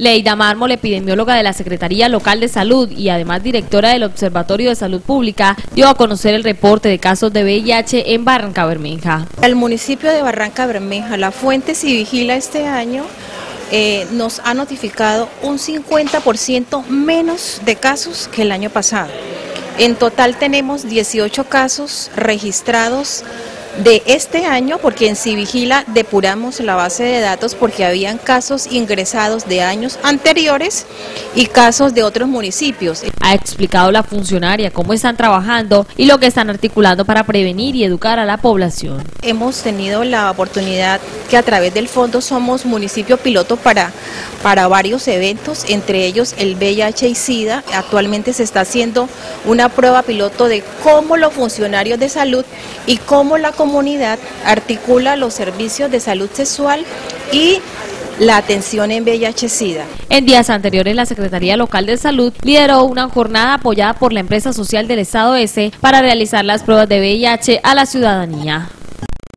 Leida Mármol, epidemióloga de la Secretaría Local de Salud y además directora del Observatorio de Salud Pública, dio a conocer el reporte de casos de VIH en Barrancabermeja. El municipio de Barrancabermeja, la fuente Civigila este año nos ha notificado un 50% menos de casos que el año pasado. En total tenemos 18 casos registrados de este año, porque en Civigila depuramos la base de datos porque habían casos ingresados de años anteriores y casos de otros municipios. Ha explicado la funcionaria cómo están trabajando y lo que están articulando para prevenir y educar a la población. Hemos tenido la oportunidad que a través del fondo somos municipio piloto para varios eventos, entre ellos el VIH y SIDA. Actualmente se está haciendo una prueba piloto de cómo los funcionarios de salud y cómo la comunidad articula los servicios de salud sexual y la atención en VIH-Sida. En días anteriores, la Secretaría Local de Salud lideró una jornada apoyada por la empresa social del Estado S para realizar las pruebas de VIH a la ciudadanía.